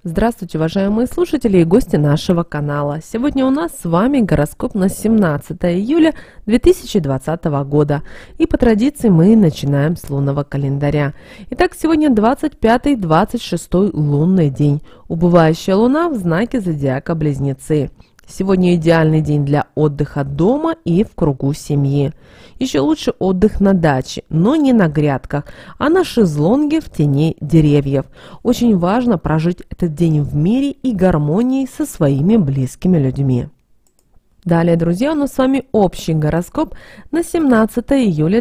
Здравствуйте, уважаемые слушатели и гости нашего канала. Сегодня у нас с вами гороскоп на 17 июля 2020 года. И по традиции мы начинаем с лунного календаря. Итак, сегодня 25-26 лунный день. Убывающая луна в знаке зодиака Близнецы. Сегодня идеальный день для отдыха дома и в кругу семьи. Еще лучше отдых на даче, но не на грядках, а на шезлонге в тени деревьев. Очень важно прожить этот день в мире и гармонии со своими близкими людьми. Далее, друзья, у нас с вами общий гороскоп на 17 июля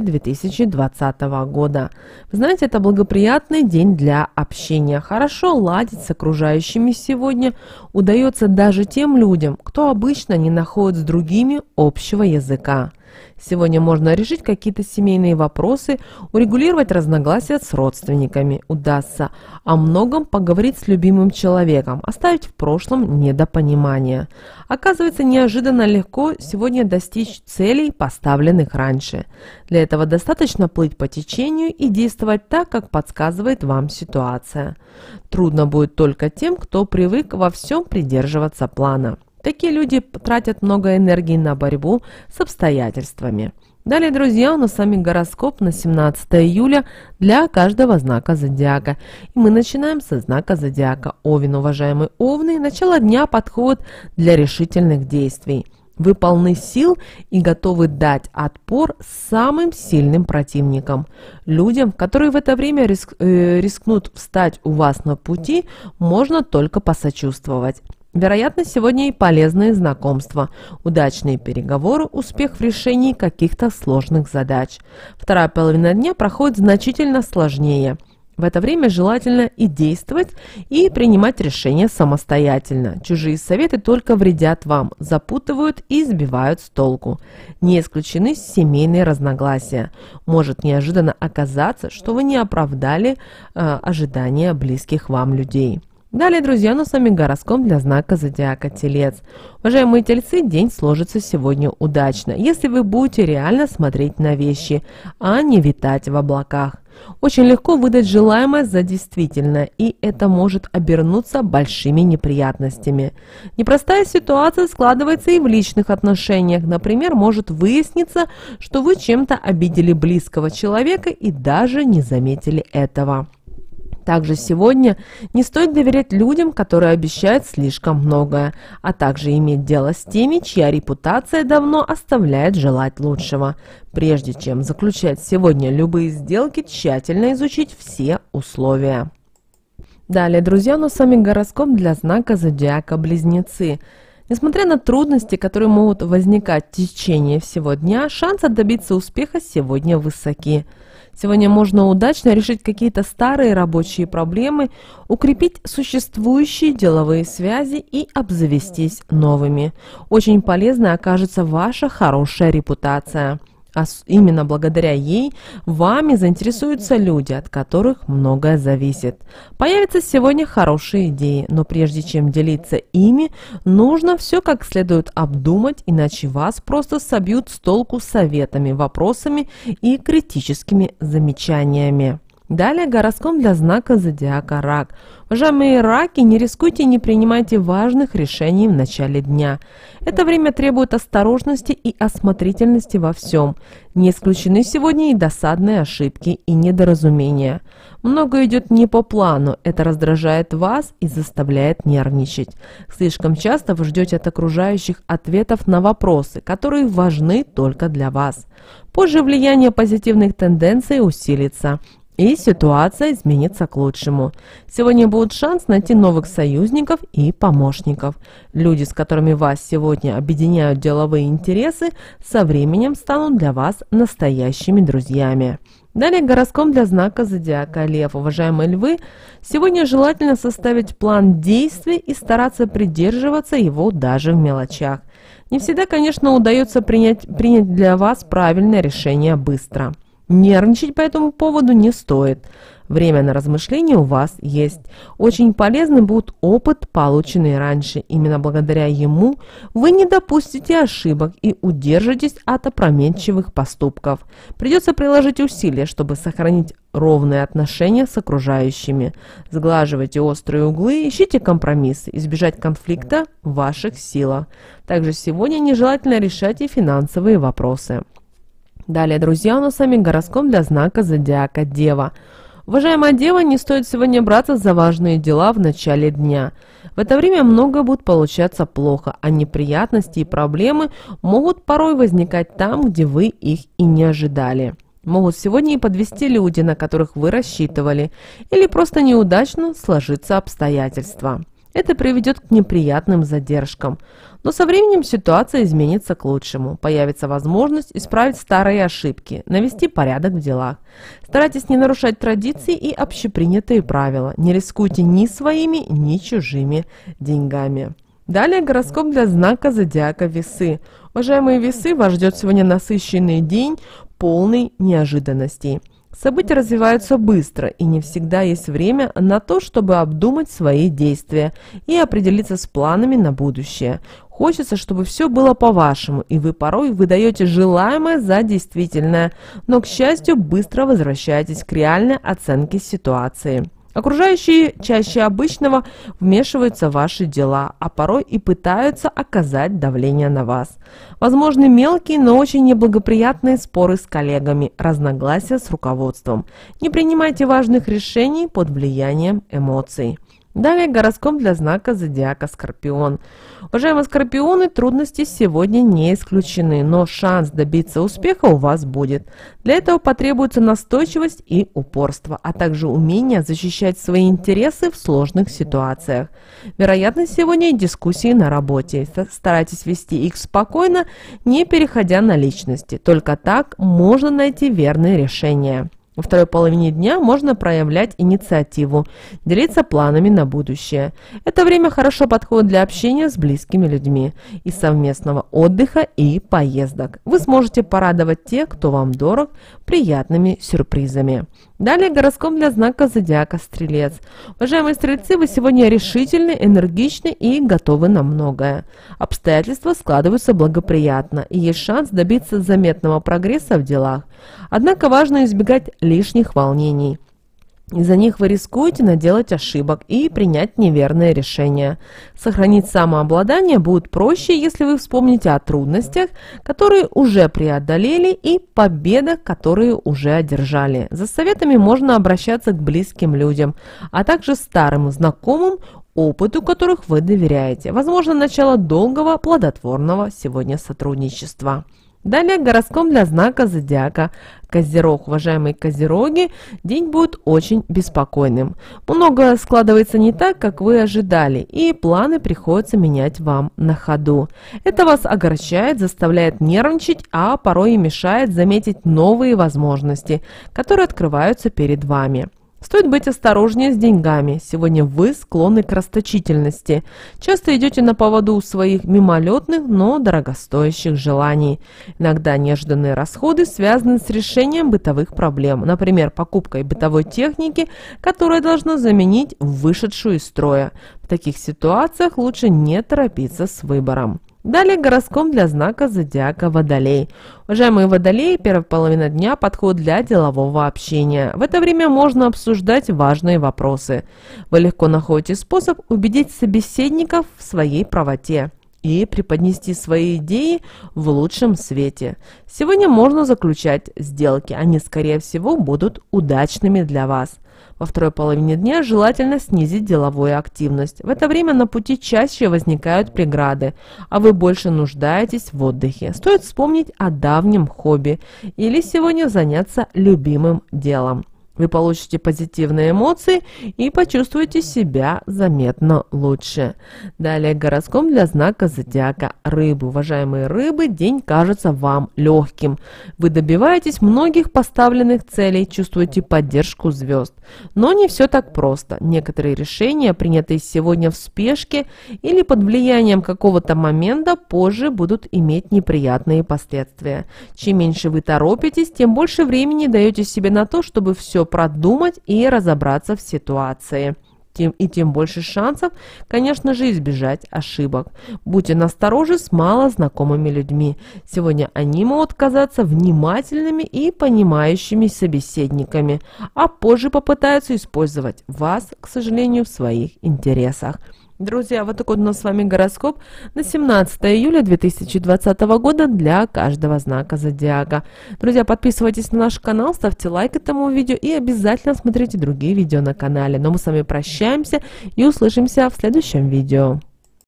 2020 года. Вы знаете, это благоприятный день для общения. Хорошо ладить с окружающими сегодня удается даже тем людям, кто обычно не находит с другими общего языка. Сегодня можно решить какие-то семейные вопросы, урегулировать разногласия с родственниками. Удастся о многом поговорить с любимым человеком, оставить в прошлом недопонимание. Оказывается, неожиданно легко сегодня достичь целей, поставленных раньше. Для этого достаточно плыть по течению и действовать так, как подсказывает вам ситуация. Трудно будет только тем, кто привык во всем придерживаться плана. Такие люди тратят много энергии на борьбу с обстоятельствами. Далее, друзья, у нас с вами гороскоп на 17 июля для каждого знака зодиака. И мы начинаем со знака зодиака Овен. Уважаемые Овны, начало дня подходит для решительных действий. Вы полны сил и готовы дать отпор самым сильным противникам. Людям, которые в это время рискнут встать у вас на пути, можно только посочувствовать. Вероятно, сегодня и полезные знакомства, удачные переговоры, успех в решении каких-то сложных задач. Вторая половина дня проходит значительно сложнее. В это время желательно и действовать, и принимать решения самостоятельно. Чужие советы только вредят вам, запутывают и сбивают с толку. Не исключены семейные разногласия. Может неожиданно оказаться, что вы не оправдали ожидания близких вам людей. Далее, друзья, у нас с вами гороскоп для знака зодиака Телец. Уважаемые тельцы, день сложится сегодня удачно, если вы будете реально смотреть на вещи, а не витать в облаках. Очень легко выдать желаемое за действительное, и это может обернуться большими неприятностями. Непростая ситуация складывается и в личных отношениях. Например, может выясниться, что вы чем-то обидели близкого человека и даже не заметили этого. Также сегодня не стоит доверять людям, которые обещают слишком многое, а также иметь дело с теми, чья репутация давно оставляет желать лучшего. Прежде чем заключать сегодня любые сделки, тщательно изучить все условия. Далее, друзья, у нас с вами гороскоп для знака зодиака Близнецы. Несмотря на трудности, которые могут возникать в течение всего дня, шансы добиться успеха сегодня высоки. Сегодня можно удачно решить какие-то старые рабочие проблемы, укрепить существующие деловые связи и обзавестись новыми. Очень полезной окажется ваша хорошая репутация. А именно благодаря ей вами заинтересуются люди, от которых многое зависит. Появятся сегодня хорошие идеи, но прежде чем делиться ими, нужно все как следует обдумать, иначе вас просто собьют с толку советами, вопросами и критическими замечаниями. Далее гороскоп для знака зодиака Рак. Уважаемые раки, не рискуйте и не принимайте важных решений в начале дня. Это время требует осторожности и осмотрительности во всем. Не исключены сегодня и досадные ошибки и недоразумения. Многое идет не по плану, это раздражает вас и заставляет нервничать. Слишком часто вы ждете от окружающих ответов на вопросы, которые важны только для вас. Позже влияние позитивных тенденций усилится, и ситуация изменится к лучшему. Сегодня будет шанс найти новых союзников и помощников. Люди, с которыми вас сегодня объединяют деловые интересы, со временем станут для вас настоящими друзьями. Далее гороскоп для знака зодиака Лев. Уважаемые львы, сегодня желательно составить план действий и стараться придерживаться его даже в мелочах. Не всегда, конечно, удается принять для вас правильное решение быстро. Нервничать по этому поводу не стоит. Время на размышления у вас есть. Очень полезным будет опыт, полученный раньше. Именно благодаря ему вы не допустите ошибок и удержитесь от опрометчивых поступков. Придется приложить усилия, чтобы сохранить ровные отношения с окружающими. Сглаживайте острые углы, ищите компромиссы. Избежать конфликта в ваших силах. Также сегодня нежелательно решать и финансовые вопросы. Далее, друзья, у нас с вами гороскоп для знака зодиака Дева. Уважаемая Дева, не стоит сегодня браться за важные дела в начале дня. В это время многое будет получаться плохо, а неприятности и проблемы могут порой возникать там, где вы их и не ожидали. Могут сегодня и подвести люди, на которых вы рассчитывали, или просто неудачно сложиться обстоятельства. Это приведет к неприятным задержкам. Но со временем ситуация изменится к лучшему. Появится возможность исправить старые ошибки, навести порядок в делах. Старайтесь не нарушать традиции и общепринятые правила. Не рискуйте ни своими, ни чужими деньгами. Далее гороскоп для знака зодиака Весы. Уважаемые Весы, вас ждет сегодня насыщенный день, полный неожиданностей. События развиваются быстро, и не всегда есть время на то, чтобы обдумать свои действия и определиться с планами на будущее. Хочется, чтобы все было по-вашему, и вы порой выдаете желаемое за действительное, но, к счастью, быстро возвращаетесь к реальной оценке ситуации. Окружающие чаще обычного вмешиваются в ваши дела, а порой и пытаются оказать давление на вас. Возможны мелкие, но очень неблагоприятные споры с коллегами, разногласия с руководством. Не принимайте важных решений под влиянием эмоций. Далее гороскоп для знака зодиака Скорпион. Уважаемые скорпионы, трудности сегодня не исключены, но шанс добиться успеха у вас будет. Для этого потребуется настойчивость и упорство, а также умение защищать свои интересы в сложных ситуациях. Вероятно, сегодня и дискуссии на работе. Старайтесь вести их спокойно, не переходя на личности. Только так можно найти верные решения. Во второй половине дня можно проявлять инициативу, делиться планами на будущее. Это время хорошо подходит для общения с близкими людьми и совместного отдыха и поездок. Вы сможете порадовать тех, кто вам дорог, приятными сюрпризами. Далее гороскоп для знака зодиака Стрелец. Уважаемые стрельцы, вы сегодня решительны, энергичны и готовы на многое. Обстоятельства складываются благоприятно, и есть шанс добиться заметного прогресса в делах. Однако важно избегать лишних волнений. Из-за них вы рискуете наделать ошибок и принять неверное решение. Сохранить самообладание будет проще, если вы вспомните о трудностях, которые уже преодолели, и победах, которые уже одержали. За советами можно обращаться к близким людям, а также старым знакомым, опыту которых вы доверяете. Возможно, начало долгого, плодотворного сегодня сотрудничества. Далее гороскоп для знака зодиака Козерог. Уважаемые Козероги, день будет очень беспокойным. Многое складывается не так, как вы ожидали, и планы приходится менять вам на ходу. Это вас огорчает, заставляет нервничать, а порой и мешает заметить новые возможности, которые открываются перед вами. Стоит быть осторожнее с деньгами. Сегодня вы склонны к расточительности. Часто идете на поводу у своих мимолетных, но дорогостоящих желаний. Иногда неожиданные расходы связаны с решением бытовых проблем. Например, покупкой бытовой техники, которая должна заменить вышедшую из строя. В таких ситуациях лучше не торопиться с выбором. Далее гороскоп для знака зодиака Водолей. Уважаемые Водолеи, первая половина дня подходит для делового общения. В это время можно обсуждать важные вопросы. Вы легко находите способ убедить собеседников в своей правоте и преподнести свои идеи в лучшем свете. Сегодня можно заключать сделки, они, скорее всего, будут удачными для вас. Во второй половине дня желательно снизить деловую активность. В это время на пути чаще возникают преграды, а вы больше нуждаетесь в отдыхе. Стоит вспомнить о давнем хобби или сегодня заняться любимым делом. Вы получите позитивные эмоции и почувствуете себя заметно лучше. Далее гороскоп для знака зодиака Рыбы. Уважаемые рыбы, день кажется вам легким. Вы добиваетесь многих поставленных целей, чувствуете поддержку звезд. Но не все так просто. Некоторые решения, принятые сегодня в спешке или под влиянием какого-то момента, позже будут иметь неприятные последствия. Чем меньше вы торопитесь, тем больше времени даете себе на то, чтобы все продумать и разобраться в ситуации. Тем больше шансов, конечно же, избежать ошибок. Будьте настороже с малознакомыми людьми. Сегодня они могут казаться внимательными и понимающими собеседниками, а позже попытаются использовать вас, к сожалению, в своих интересах. Друзья, вот такой у нас с вами гороскоп на 17 июля 2020 года для каждого знака зодиака. Друзья, подписывайтесь на наш канал, ставьте лайк этому видео и обязательно смотрите другие видео на канале. Но мы с вами прощаемся и услышимся в следующем видео.